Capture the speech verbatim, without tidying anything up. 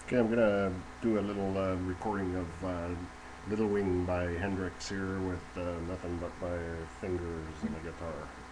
Okay, I'm gonna do a little uh, recording of uh, Little Wing by Hendrix here with uh, nothing but my fingers and a guitar.